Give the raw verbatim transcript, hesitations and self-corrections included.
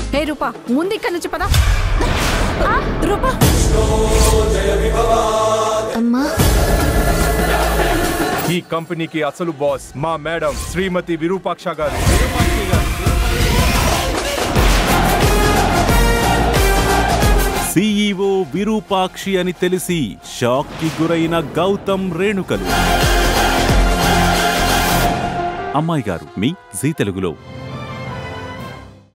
హే రూపా, ముందు ఇక్కడి నుంచి పదా. రూపా అమ్మా, ఈ కంపెనీకి అసలు బాస్ మా మేడం శ్రీమతి విరూపాక్ష గారు. సీఈఓ విరూపాక్షి అని తెలిసి షాక్ కి గురైన గౌతమ్ రేణుకలు. అమ్మాయి గారు మీ జీ తెలుగులో.